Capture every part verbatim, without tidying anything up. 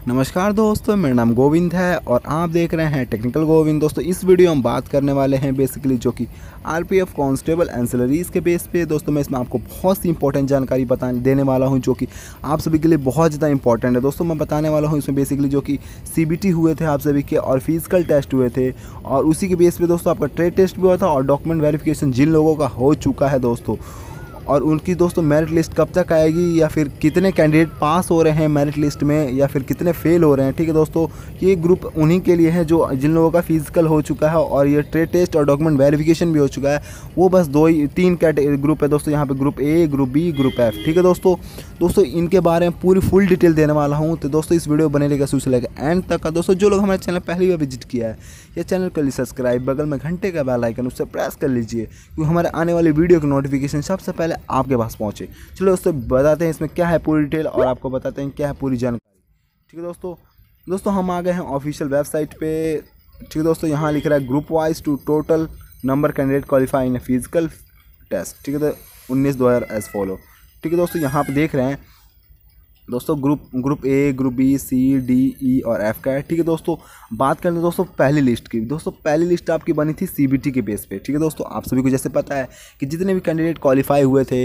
नमस्कार दोस्तों, मेरा नाम गोविंद है और आप देख रहे हैं टेक्निकल गोविंद। दोस्तों इस वीडियो में हम बात करने वाले हैं बेसिकली जो कि आरपीएफ कांस्टेबल एंसिलरीज के बेस पे। दोस्तों मैं इसमें आपको बहुत सी इंपॉर्टेंट जानकारी बताने देने वाला हूं जो कि आप सभी के लिए बहुत ज़्यादा इंपॉर्टेंट है। दोस्तों मैं बताने वाला हूं इसमें बेसिकली जो कि सीबीटी हुए थे आप सभी के और फिजिकल टेस्ट हुए थे और उसी के बेस पर दोस्तों आपका ट्रेड टेस्ट भी हुआ था और डॉक्यूमेंट वेरिफिकेशन जिन लोगों का हो चुका है दोस्तों, और उनकी दोस्तों मेरिट लिस्ट कब तक आएगी या फिर कितने कैंडिडेट पास हो रहे हैं मेरिट लिस्ट में या फिर कितने फेल हो रहे हैं। ठीक है दोस्तों, ये ग्रुप उन्हीं के लिए है जो जिन लोगों का फिजिकल हो चुका है और ये ट्रेड टेस्ट और डॉक्यूमेंट वेरिफिकेशन भी हो चुका है। वो बस दो ही तीन कैटेगरी ग्रुप है दोस्तों, यहाँ पे group A, group B, group F. ठीक है दोस्तों दोस्तों इनके बारे में पूरी फुल डिटेल देने वाला हूँ। तो दोस्तों इस वीडियो बने रहेगा शुरू से लेकर एंड तक का। दोस्तों जो लोग हमारे चैनल पहली बार विजिट किया है या चैनल कर लीजिए सब्सक्राइब, बगल में घंटे का बेल आइकन उससे प्रेस कर लीजिए क्योंकि हमारे आने वाली वीडियो की नोटिफिकेशन सबसे पहले आपके पास पहुँचे। चलो दोस्तों बताते हैं इसमें क्या है पूरी डिटेल और आपको बताते हैं क्या है पूरी जानकारी। ठीक है दोस्तों दोस्तों हम आ गए हैं ऑफिशियल वेबसाइट पे। ठीक है दोस्तों, यहाँ लिख रहा है group wise to total number candidate qualify in physical test. ठीक है तो उन्नीस दो हज़ार एज फॉलो। ठीक है दोस्तों यहाँ पे देख रहे हैं दोस्तों group group A, group B, C, D, E और एफ का है। ठीक है दोस्तों बात करते हैं दोस्तों पहली लिस्ट की। दोस्तों पहली लिस्ट आपकी बनी थी सीबीटी के बेस पे। ठीक है दोस्तों आप सभी को जैसे पता है कि जितने भी कैंडिडेट क्वालिफाई हुए थे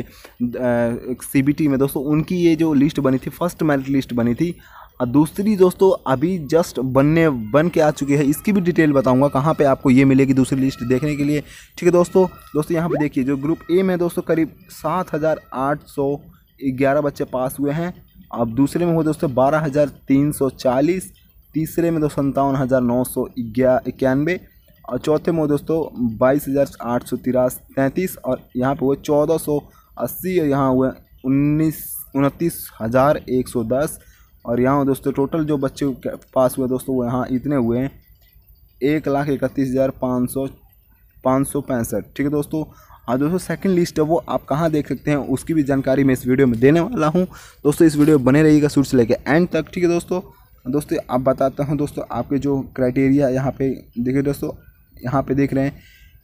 सीबीटी में दोस्तों, उनकी ये जो लिस्ट बनी थी फर्स्ट मेरिट लिस्ट बनी थी और दूसरी दोस्तों अभी जस्ट बनने बन के आ चुकी है। इसकी भी डिटेल बताऊंगा कहाँ पे आपको ये मिलेगी दूसरी लिस्ट देखने के लिए। ठीक है दोस्तों दोस्तों यहाँ पे देखिए जो ग्रुप ए में दोस्तों करीब सात हज़ार आठ सौ ग्यारह बच्चे पास हुए हैं। अब दूसरे में हो दोस्तों बारह हज़ार तीन सौ चालीस, तीसरे में दोस्तों संतावन हज़ार नौ सौ इक्यानवे और चौथे में हो दोस्तों बाईस हज़ार आठ सौ तिरास तैंतीस और यहाँ पे हुए चौदह सौ अस्सी और यहाँ हुए उन्नीस उनतीस हज़ार एक सौ दस और यहाँ दोस्तों टोटल जो बच्चे पास हुए दोस्तों वो यहाँ इतने हुए हैं एक लाख इकतीस हज़ार पाँच सौ पाँच सौ पैंसठ। ठीक है दोस्तों और दोस्तों सेकंड लिस्ट है वो आप कहाँ देख सकते हैं उसकी भी जानकारी मैं इस वीडियो में देने वाला हूँ। दोस्तों इस वीडियो बने रहिएगा शुरू से लेकर एंड तक। ठीक है दोस्तों दोस्तों आप बताता हूँ दोस्तों आपके जो क्राइटेरिया यहाँ पे देखिए दोस्तों, यहाँ पे देख रहे हैं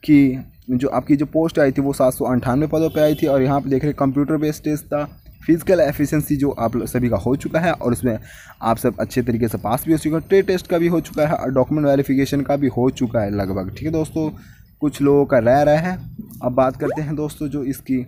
कि जो आपकी जो पोस्ट आई थी वो सात सौ अंठानवे पदों पर आई थी और यहाँ पर देख रहे हैं कंप्यूटर बेस्ड टेस्ट था, फिजिकल एफिशिएंसी जो आप सभी का हो चुका है और उसमें आप सब अच्छे तरीके से पास भी हो चुके हैं, ट्रेड टेस्ट का भी हो चुका है और डॉक्यूमेंट वेरिफिकेशन का भी हो चुका है लगभग। ठीक है दोस्तों कुछ लोगों का रह रहा है। अब बात करते हैं दोस्तों जो इसकी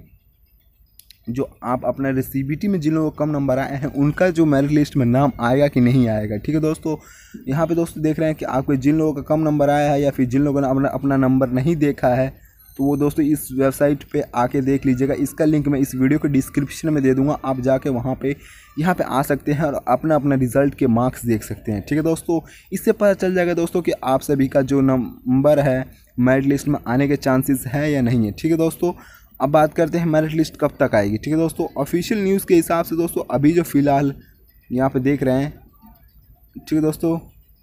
जो आप अपने सीबीटी में जिन लोगों को कम नंबर आए हैं उनका जो मेरिट लिस्ट में नाम आएगा कि नहीं आएगा। ठीक है दोस्तों यहाँ पे दोस्तों देख रहे हैं कि आपको जिन लोगों का कम नंबर आया है या फिर जिन लोगों ने अपना अपना नंबर नहीं देखा है तो वो दोस्तों इस वेबसाइट पे आके देख लीजिएगा। इसका लिंक मैं इस वीडियो के डिस्क्रिप्शन में दे दूंगा, आप जाके वहाँ पे यहाँ पे आ सकते हैं और अपना अपना रिजल्ट के मार्क्स देख सकते हैं। ठीक है दोस्तों इससे पता चल जाएगा दोस्तों कि आप सभी का जो नंबर है मेरिट लिस्ट में आने के चांसेस है या नहीं है। ठीक है दोस्तों अब बात करते हैं मेरिट लिस्ट कब तक आएगी। ठीक है दोस्तों ऑफिशियल न्यूज़ के हिसाब से दोस्तों अभी जो फ़िलहाल यहाँ पे देख रहे हैं। ठीक है दोस्तों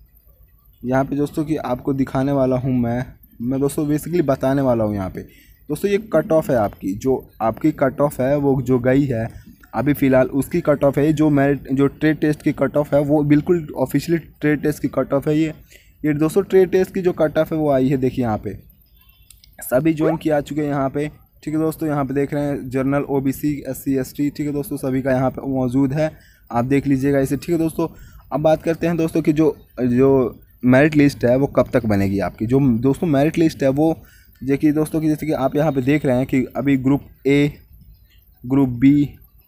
यहाँ पे दोस्तों कि आपको दिखाने वाला हूँ मैं मैं दोस्तों बेसिकली बताने वाला हूँ यहाँ पे दोस्तों ये कट ऑफ है आपकी, जो आपकी कट ऑफ है वो जो गई है अभी फ़िलहाल उसकी कट ऑफ है। जो मेरिट जो ट्रेड टेस्ट की कट ऑफ है वो बिल्कुल ऑफिशियली ट्रेड टेस्ट की कट ऑफ है। ये ये दोस्तों ट्रेड टेस्ट की जो कट ऑफ है वो आई है, देखिए यहाँ पे सभी ज्वाइन किया चुके हैं यहाँ पे। ठीक है दोस्तों यहाँ पे देख रहे हैं जनरल, ओबीसी, एससी, एसटी। ठीक है दोस्तों सभी का यहाँ पे मौजूद है, आप देख लीजिएगा इसे। ठीक है दोस्तों अब बात करते हैं दोस्तों कि जो जो मेरिट लिस्ट है वो कब तक बनेगी आपकी। जो दोस्तों मेरिट लिस्ट है वो देखिए दोस्तों कि जैसे कि आप यहाँ पे देख रहे हैं कि अभी ग्रुप ए, ग्रुप बी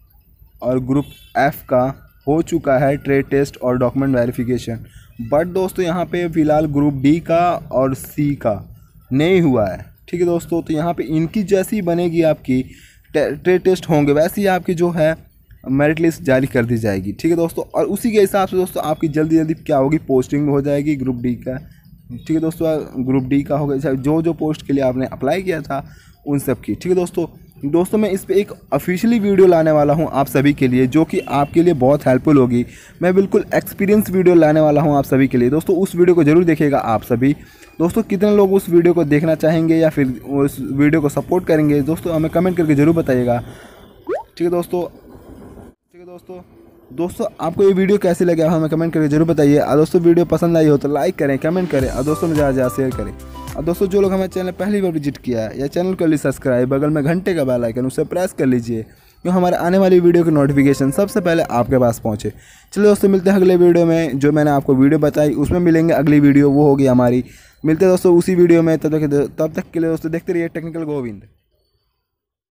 और ग्रुप एफ का हो चुका है ट्रेड टेस्ट और डॉक्यूमेंट वेरिफिकेशन, बट दोस्तों यहाँ पे फ़िलहाल ग्रुप डी का और सी का नहीं हुआ है। ठीक है दोस्तों तो यहाँ पे इनकी जैसी बनेगी आपकी ट्रेड टेस्ट होंगे वैसी ही आपकी जो है मेरिट लिस्ट जारी कर दी जाएगी। ठीक है दोस्तों और उसी के हिसाब से दोस्तों आपकी जल्दी जल्दी क्या होगी पोस्टिंग हो जाएगी ग्रुप डी का। ठीक है दोस्तों ग्रुप डी का होगा जो जो पोस्ट के लिए आपने अप्लाई किया था उन सब की। ठीक है दोस्तों दोस्तों मैं इस पे एक ऑफिशियली वीडियो लाने वाला हूं आप सभी के लिए जो कि आपके लिए बहुत हेल्पफुल होगी। मैं बिल्कुल एक्सपीरियंस वीडियो लाने वाला हूं आप सभी के लिए। दोस्तों उस वीडियो को ज़रूर देखिएगा आप सभी। दोस्तों कितने लोग उस वीडियो को देखना चाहेंगे या फिर उस वीडियो को सपोर्ट करेंगे दोस्तों हमें कमेंट करके ज़रूर बताइएगा। ठीक है दोस्तों ठीक है दोस्तों दोस्तों आपको ये वीडियो कैसे लगा हमें कमेंट करके जरूर बताइए। और दोस्तों वीडियो पसंद आई हो तो लाइक करें, कमेंट करें और दोस्तों में ज़्यादा ज़्यादा शेयर करें। और दोस्तों जो लोग हमारे चैनल पहली बार विजिट किया है या चैनल कर लीजिए सब्सक्राइब, बगल में घंटे का बेल आइकन उसे प्रेस कर लीजिए क्यों हमारे आने वाली वीडियो की नोटिफिकेशन सबसे पहले आपके पास पहुँचे। चलिए दोस्तों, मिलते हैं अगले वीडियो में। जो मैंने आपको वीडियो बताई उसमें मिलेंगे, अगली वीडियो वो होगी हमारी। मिलते हैं दोस्तों उसी वीडियो में, तब तक तब तक के लिए दोस्तों देखते रहिए टेक्निकल गोविंद।